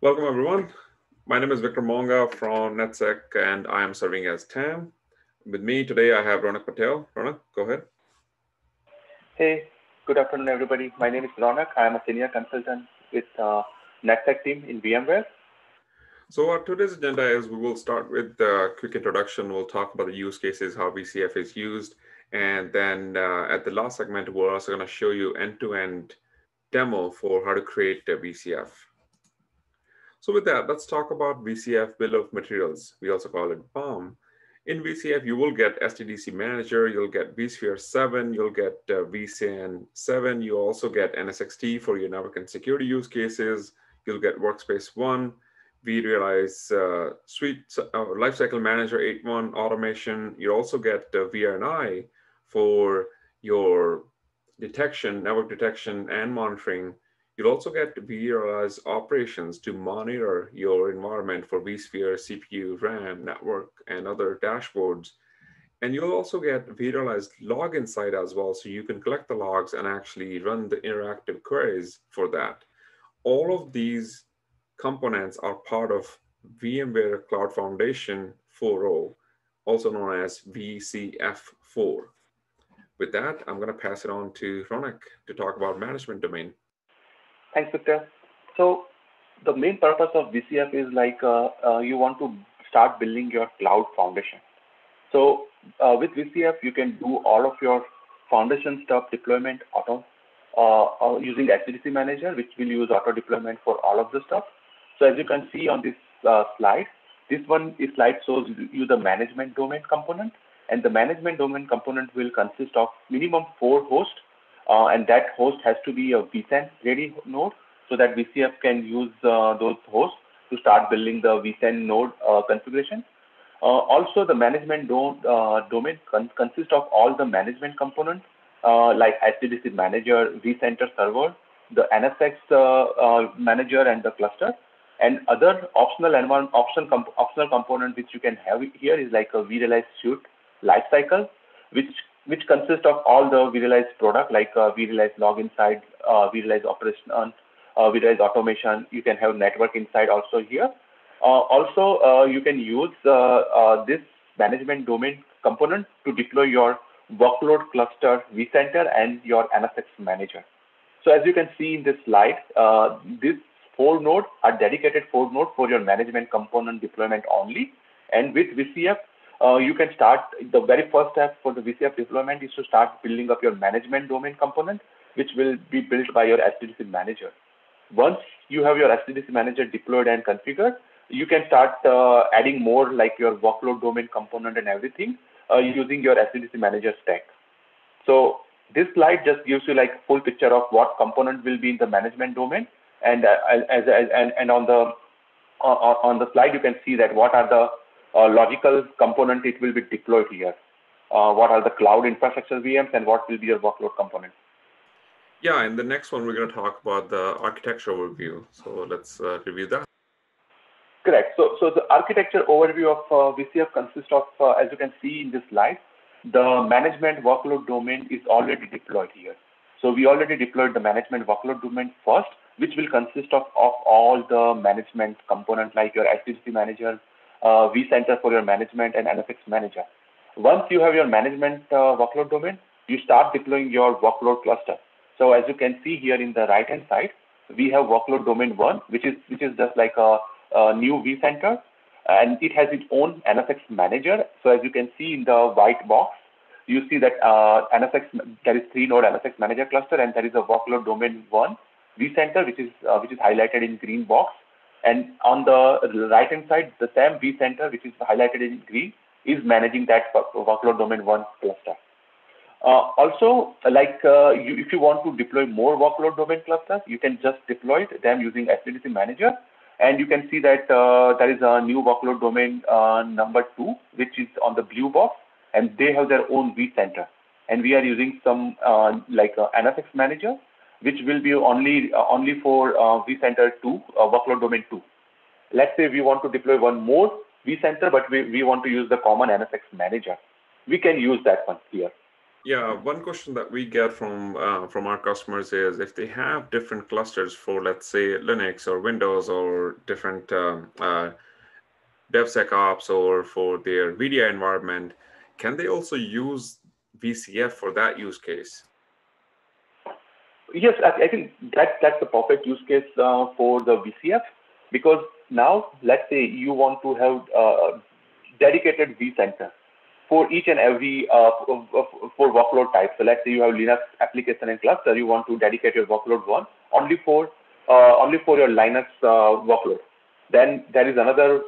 Welcome, everyone. My name is Victor Monga from NetSec, and I am serving as TAM. With me today, I have Ronak Patel. Ronak, go ahead. Hey, good afternoon, everybody. My name is Ronak. I am a senior consultant with NetTech team in VMware. So, our today's agenda is we will start with a quick introduction. We'll talk about the use cases, how VCF is used, and then at the last segment, we're also going to show you end-to-end demo for how to create a VCF. So with that, let's talk about VCF Bill of Materials. We also call it BOM. In VCF, you will get SDDC Manager, you'll get vSphere 7, you'll get vSAN 7, you also get NSXT for your network and security use cases, you'll get Workspace 1, vRealize Suite Lifecycle Manager 8.1 automation. You also get VRNI for your detection, network detection, and monitoring. You'll also get vRealize operations to monitor your environment for vSphere, CPU, RAM, network, and other dashboards. And you'll also get vRealize Log Insight as well, so you can collect the logs and actually run the interactive queries for that. All of these components are part of VMware Cloud Foundation 4.0, also known as VCF4. With that, I'm going to pass it on to Ronak to talk about management domain. Thanks, Victor. So the main purpose of VCF is you want to start building your cloud foundation. So with VCF, you can do all of your foundation stuff deployment using SDDC Manager, which will use auto deployment for all of the stuff. So as you can see on this slide, slide shows you the management domain component, and the management domain component will consist of minimum 4 hosts, and that host has to be a vSAN ready node so that VCF can use those hosts to start building the vSAN node configuration. Also, the management domain consists of all the management components like SDDC Manager, vCenter Server, the NSX Manager, and the cluster. And other optional component which you can have here is like a vRealize Suite lifecycle, which consists of all the vRealize product like vRealize Log Insight, vRealize Operation, vRealize Automation. You can have Network Insight also here. Also, you can use this management domain component to deploy your workload cluster vCenter and your NSX Manager. So as you can see in this slide, these 4 nodes are dedicated 4 nodes for your management component deployment only. And with VCF, you can start, the very first step for the VCF deployment is to start building up your management domain component, which will be built by your SDDC Manager. Once you have your SDDC Manager deployed and configured, you can start adding more like your workload domain component and everything using your SDDC Manager stack. So this slide just gives you like full picture of what component will be in the management domain, and on the slide you can see that what are the logical component it will be deployed here. What are the cloud infrastructure VMs and what will be your workload component. Yeah, in the next one, we're going to talk about the architecture overview. So let's review that. Correct. So the architecture overview of VCF consists of, as you can see in this slide, the management workload domain is already deployed here. So we already deployed the management workload domain first, which will consist of all the management components like your SDDC Manager, vCenter for your management, and NSX Manager. Once you have your management workload domain, you start deploying your workload cluster. So as you can see here in the right-hand side, we have workload domain 1, which is just like a new vCenter, and it has its own NSX Manager. So as you can see in the white box, you see that NSX, there is 3-node NSX Manager cluster, and there is a workload domain 1 vCenter, which is highlighted in green box. And on the right-hand side, the same vCenter, which is highlighted in green, is managing that workload domain 1 cluster. Also, if you want to deploy more workload domain clusters, you can just deploy them using SDDC Manager. And you can see that there is a new workload domain number 2, which is on the blue box, and they have their own vCenter. And we are using some NSX Manager, which will be only for vCenter 2, workload domain 2. Let's say we want to deploy one more vCenter, but we want to use the common NSX Manager. We can use that one here. Yeah, one question that we get from our customers is if they have different clusters for, let's say, Linux or Windows or different DevSecOps or for their VDI environment, can they also use VCF for that use case? Yes, I think that's the perfect use case for the VCF, because now let's say you want to have dedicated vCenter for each and every for workload type. So let's say you have Linux application and cluster, you want to dedicate your workload one only for your Linux workload. Then there is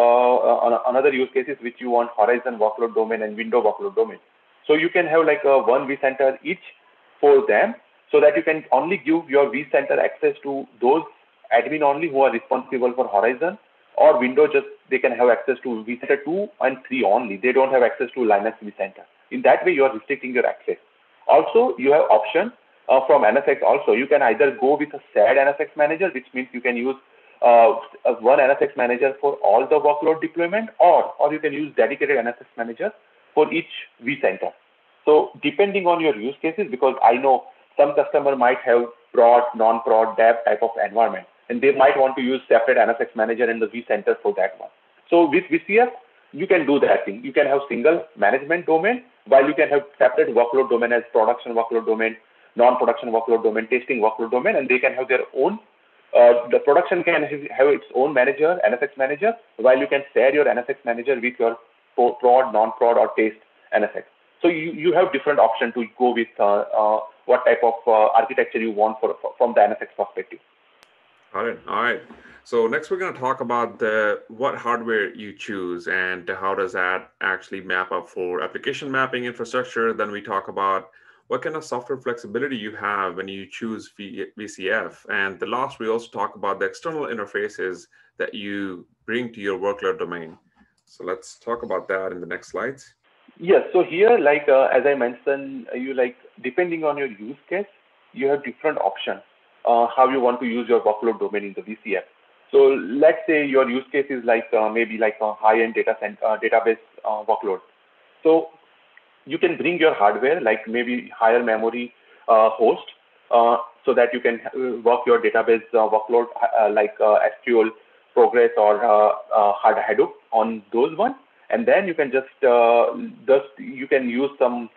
another use cases which you want Horizon workload domain and Window workload domain. So you can have like a one vCenter each for them, so that you can only give your vCenter access to those admin only who are responsible for Horizon, or Windows, just they can have access to vCenter 2 and 3 only. They don't have access to Linux vCenter. In that way, you are restricting your access. Also, you have option from NSX also. You can either go with a shared NSX manager, which means you can use one NSX manager for all the workload deployment, or you can use dedicated NSX manager for each vCenter. So depending on your use cases, because I know some customer might have prod, non-prod, dev type of environment, and they might want to use separate NSX manager in the vCenter for that one. So with VCF, you can do that thing. You can have single management domain, while you can have separate workload domain as production workload domain, non-production workload domain, testing workload domain, and they can have their own. The production can have its own manager, NSX manager, while you can share your NSX manager with your prod, non-prod, or test NSX. So you have different option to go with what type of architecture you want from the NSX perspective. Got it. All right. So next we're going to talk about what hardware you choose and how does that actually map up for application mapping infrastructure. Then we talk about what kind of software flexibility you have when you choose VCF. And the last, we also talk about the external interfaces that you bring to your workload domain. So let's talk about that in the next slides. Yes. So here, like as I mentioned, you like depending on your use case, you have different options how you want to use your workload domain in the VCF. So let's say your use case is like maybe like a high-end database workload. So you can bring your hardware, like maybe higher memory host, so that you can work your database workload like SQL, Progress, or Hadoop on those ones. And then you can just you can use some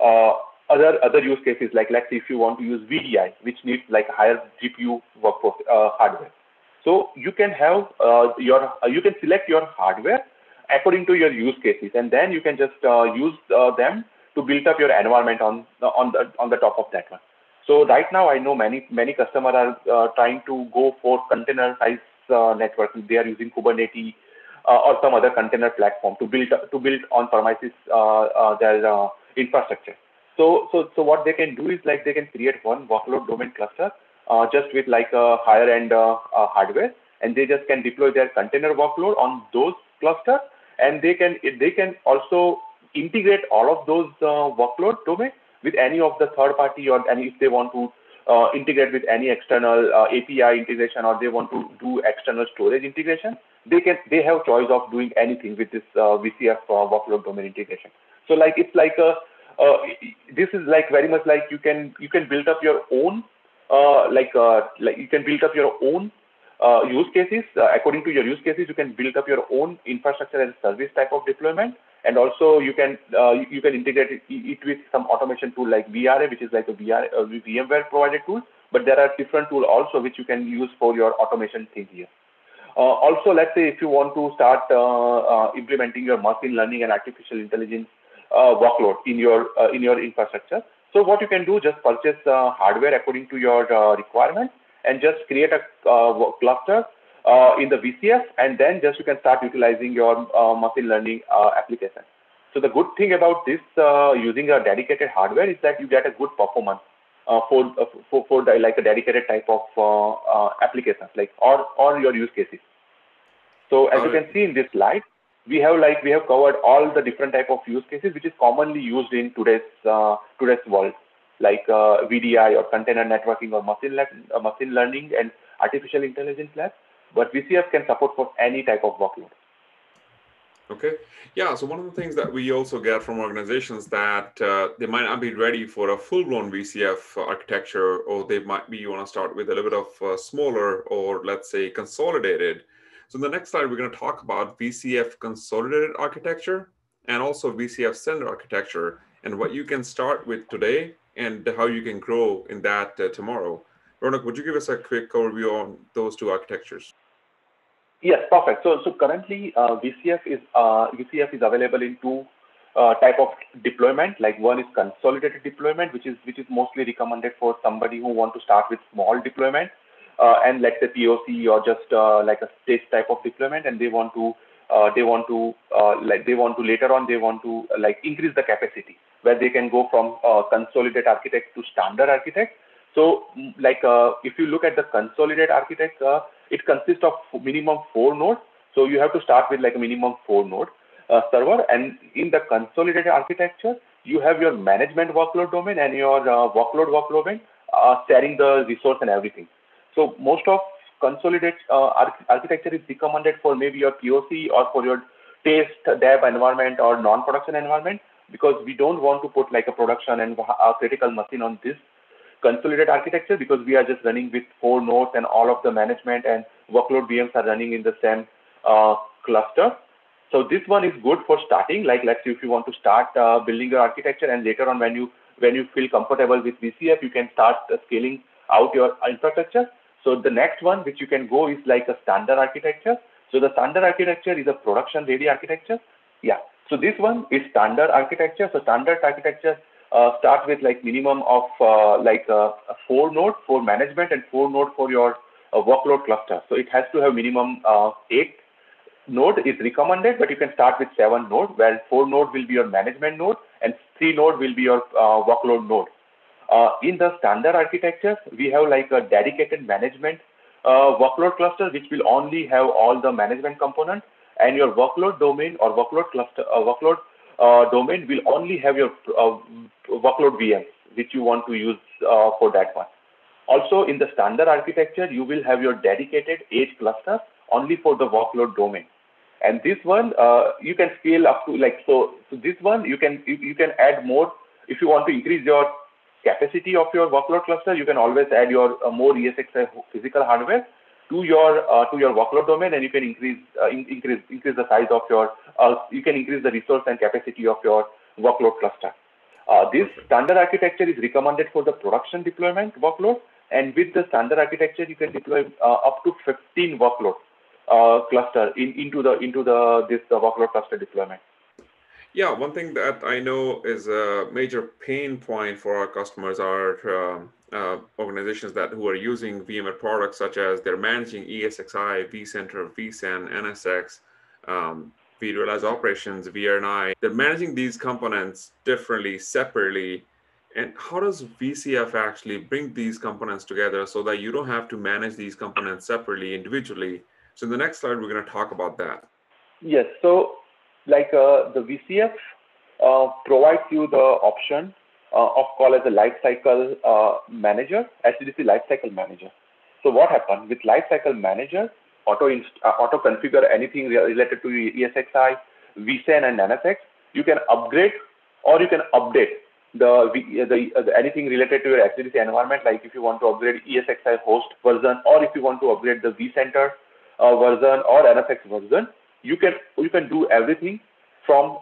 other use cases, like let's say if you want to use VDI, which needs like higher GPU workforce hardware. So you can have you can select your hardware according to your use cases, and then you can just use them to build up your environment on the top of that one. So right now, I know many customers are trying to go for container-sized network. They are using Kubernetes or some other container platform to build on premises their infrastructure. So what they can do is like they can create one workload domain cluster just with like a higher end hardware, and they just can deploy their container workload on those clusters, and they can also integrate all of those workload domain with any of the third party, or any if they want to integrate with any external API integration, or they want to do external storage integration. They have choice of doing anything with this VCF workload domain integration. So like it's like a this is like very much like you can build up your own like you can build up your own use cases according to your use cases. You can build up your own infrastructure as a service type of deployment, and also you can integrate it with some automation tool like VRA, which is like a VMware provided tool. But there are different tools also which you can use for your automation thing here. Also, let's say if you want to start implementing your machine learning and artificial intelligence workload in your infrastructure. So what you can do, just purchase hardware according to your requirement, and just create a cluster in the VCF, and then just you can start utilizing your machine learning application. So the good thing about this using a dedicated hardware is that you get a good performance for like a dedicated type of applications, like or your use cases. So as you can see in this slide, we have covered all the different type of use cases which is commonly used in today's world, like VDI or container networking or machine learning and artificial intelligence labs. But VCF can support for any type of workload. Okay. Yeah. So one of the things that we also get from organizations that they might not be ready for a full-blown VCF architecture, or they might be you want to start with a little bit of smaller, or let's say consolidated. So in the next slide, we're going to talk about VCF consolidated architecture and also VCF standard architecture, and what you can start with today and how you can grow in that tomorrow. Ronak, would you give us a quick overview on those two architectures? Yes, perfect. So currently, VCF is available in two type of deployment. Like one is consolidated deployment, which is mostly recommended for somebody who want to start with small deployment, and let's say POC or just like a stage type of deployment, and they want to later on they want to like increase the capacity where they can go from consolidated architect to standard architect. So if you look at the consolidated architect, it consists of minimum 4 nodes. So you have to start with like a minimum 4 node server. And in the consolidated architecture, you have your management workload domain and your workload domain sharing the resource and everything. So most of consolidated architecture is recommended for maybe your POC or for your test dev environment or non-production environment, because we don't want to put like a production and a critical machine on this consolidated architecture, because we are just running with 4 nodes and all of the management and workload VMs are running in the same cluster. So this one is good for starting. Like let's say if you want to start building your architecture, and later on when you feel comfortable with VCF, you can start scaling out your infrastructure. So the next one which you can go is like a standard architecture. So the standard architecture is a production ready architecture. Yeah. So this one is standard architecture. So standard architecture start with like minimum of 4 node for management and 4 node for your workload cluster. So it has to have minimum 8 node is recommended, but you can start with 7 node, where 4 node will be your management node and 3 node will be your workload node. In the standard architecture, we have like a dedicated management workload cluster, which will only have all the management components, and your workload domain or workload domain will only have your workload VMs, which you want to use for that one. Also, in the standard architecture, you will have your dedicated edge cluster only for the workload domain. And this one, you can scale up to like, so this one, you can add more. If you want to increase your capacity of your workload cluster, you can always add your more ESXi physical hardware to your workload domain, and you can increase the size of your, you can increase the resource and capacity of your workload cluster. This Perfect. standard architecture is recommended for the production deployment workload, and with the standard architecture, you can deploy up to 15 workload cluster into the workload cluster deployment. Yeah, one thing that I know is a major pain point for our customers are organizations that who are using VMware products, such as they're managing ESXi, vCenter, vSAN, NSX, vRealize Operations, VRNI. They're managing these components differently, separately. And how does VCF actually bring these components together so that you don't have to manage these components separately, individually? So in the next slide, we're going to talk about that. Yes. So, the VCF provides you the option of call as a lifecycle manager, HDDC lifecycle manager. So what happens with lifecycle manager? Auto configure anything related to ESXi, vSAN, and NSX. You can upgrade or you can update anything related to your HDDC environment. Like if you want to upgrade ESXi host version, or if you want to upgrade the vCenter version or NSX version, you can do everything from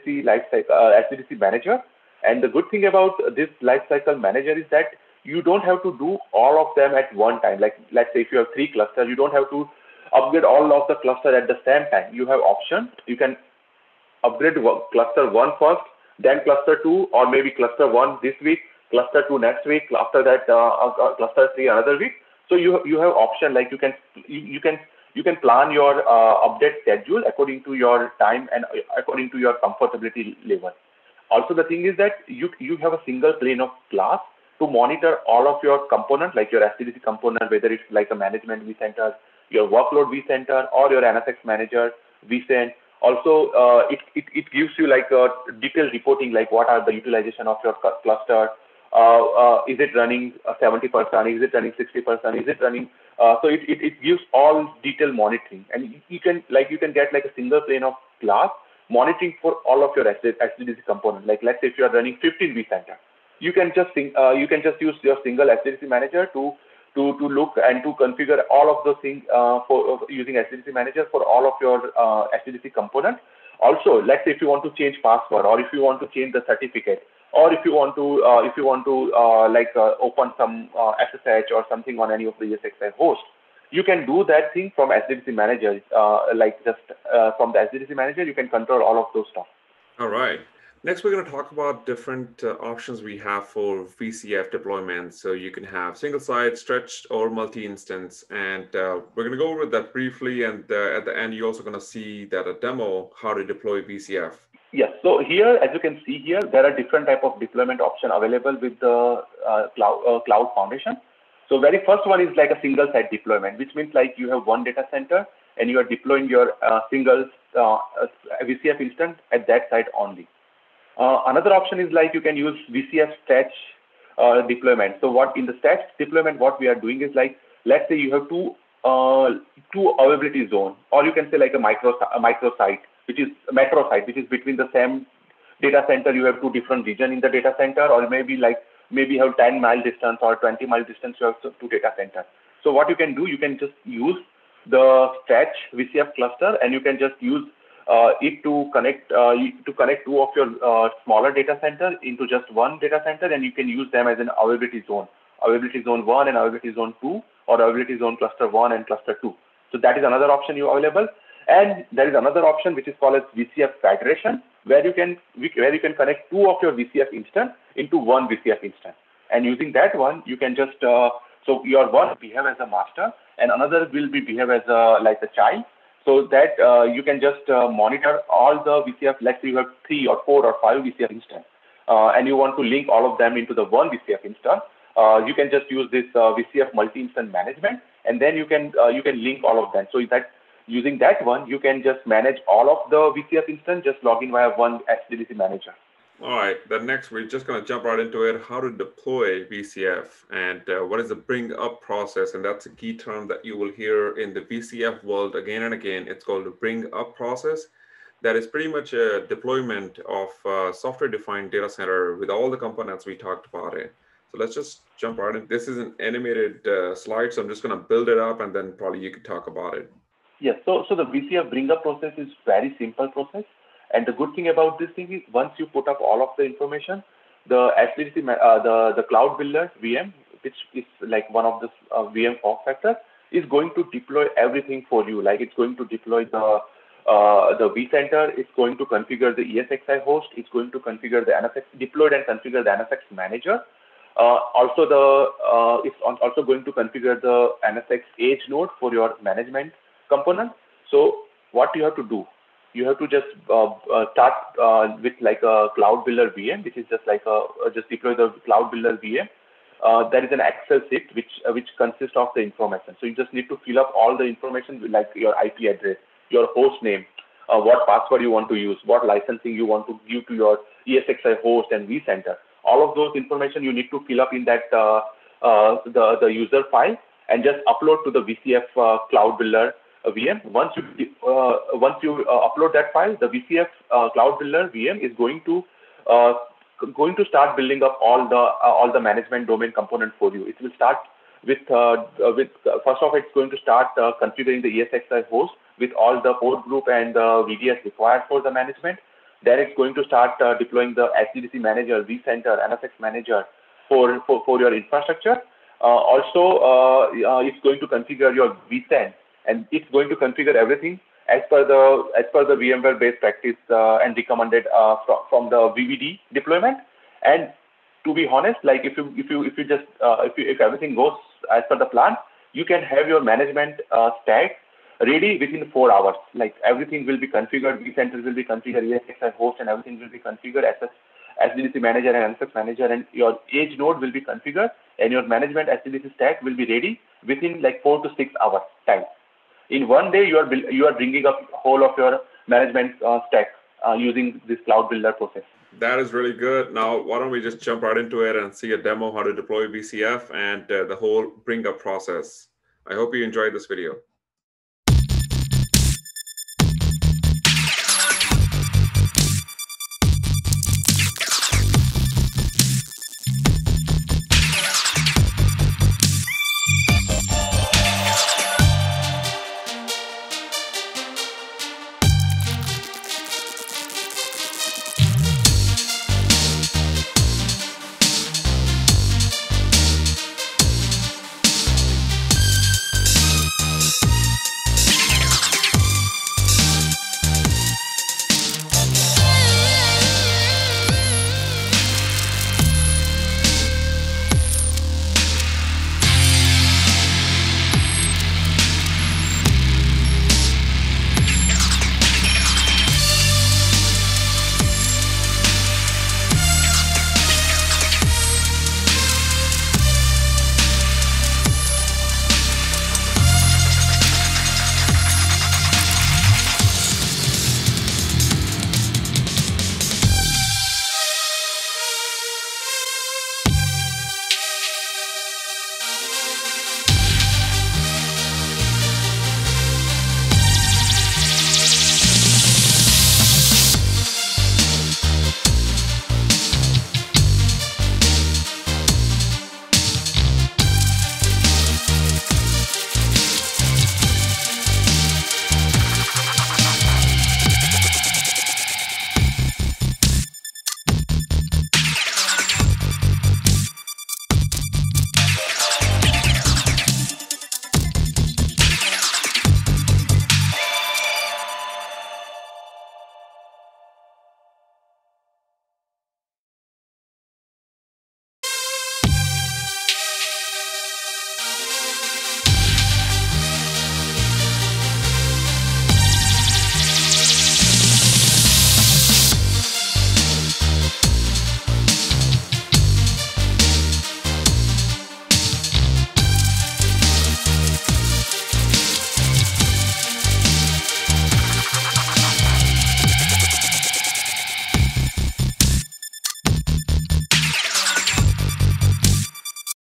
HDDC manager. And the good thing about this lifecycle manager is that you don't have to do all of them at one time. Like let's say if you have 3 clusters, you don't have to upgrade all of the cluster at the same time. You have option. You can upgrade cluster 1 first, then cluster 2, or maybe cluster 1 this week, cluster 2 next week, after that cluster 3 another week. So you have option, like you can plan your update schedule according to your time and according to your comfortability level. Also, the thing is that you have a single plane of glass to monitor all of your components, like your HDDC component, whether it's like a management vCenter, your workload vCenter, or your NSX manager vCenter. Also, it gives you like a detailed reporting, like what are the utilization of your cluster. Is it running 70%? Is it running 60%? Is it running? So it gives all detailed monitoring, and you can get like a single plane of class monitoring for all of your SDDC components. Like let's say if you are running 15 vCenter, you can just use your single SDDC manager to look and to configure all of those things for using SDDC manager for all of your SDDC components. Also, let's say if you want to change password, or if you want to change the certificate, or if you want to open some SSH or something on any of the ESXi host, you can do that thing from SDDC manager. From the SDDC manager, you can control all of those stuff. All right. Next, we're going to talk about different options we have for VCF deployment. So you can have single site, stretched, or multi-instance. And we're going to go over that briefly. And at the end, you're also going to see that a demo how to deploy VCF. Yes. So here, as you can see here, there are different type of deployment option available with the Cloud Foundation. So very first one is like a single site deployment, which means like you have one data center and you are deploying your single VCF instance at that site only. Another option is like you can use VCF stretch deployment. So what in the stretch deployment, what we are doing is like, let's say you have two availability zone, or you can say like a metro site, which is between the same data center. You have two different region in the data center, or maybe you have 10-mile distance or 20-mile distance you have two data centers. So what you can do, you can just use the stretch VCF cluster, and you can just use it to connect two of your smaller data centers into just one data center, and you can use them as an availability zone 1 and availability zone 2, or availability zone cluster 1 and cluster 2. So that is another option you available. And there is another option which is called as VCF federation, where you can connect two of your VCF instance into one VCF instance. And using that one, you can just so your one will behave as a master, and another will behave as like a child. So that you can just monitor all the VCF. Let's say you have 3 or 4 or 5 VCF instance, and you want to link all of them into the one VCF instance. You can just use this VCF multi-instance management, and then you can link all of them. So that using that one, you can just manage all of the VCF instance, just log in via one SDDC manager. All right, then next we're just going to jump right into it, how to deploy VCF and what is the bring up process. And that's a key term that you will hear in the VCF world again and again. It's called the bring up process. That is pretty much a deployment of software defined data center with all the components we talked about it. So let's just jump right in. This is an animated slide, so I'm just going to build it up and then probably you could talk about it. Yes, so the VCF bring up process is very simple process. And the good thing about this thing is once you put up all of the information, the SDDC, the Cloud Builder VM, which is like one of the VM form factors, is going to deploy everything for you. Like it's going to deploy the vCenter, it's going to configure the ESXi host, it's going to configure the NSX, deploy and configure the NSX manager. It's also going to configure the NSX edge node for your management component. So what you have to do, you have to just start with like a Cloud Builder VM, which is just like just deploy the Cloud Builder VM. There is an Excel sheet which consists of the information. So you just need to fill up all the information like your IP address, your host name, what password you want to use, what licensing you want to give to your ESXi host and vCenter. All of those information you need to fill up in that the user file and just upload to the VCF Cloud Builder VM. Once you upload that file, the VCF Cloud Builder VM is going to start building up all the management domain component for you. It will start with first off, it's going to start configuring the ESXi host with all the port group and the VDS required for the management. Then it's going to start deploying the SDDC manager, vCenter, NSX manager for your infrastructure. It's going to configure your vSAN, and it's going to configure everything as per the VMware best practice and recommended from the VVD deployment. And to be honest, like if everything goes as per the plan, you can have your management stack ready within 4 hours. Like everything will be configured, vCenter will be configured, ESXi host and everything will be configured, SDDC manager and NSX manager, and your edge node will be configured, and your management SDDC stack will be ready within like 4 to 6 hours time. In one day, you are bringing up whole of your management stack using this Cloud Builder process. That is really good. Now, why don't we just jump right into it and see a demo how to deploy VCF and the whole bring up process. I hope you enjoyed this video.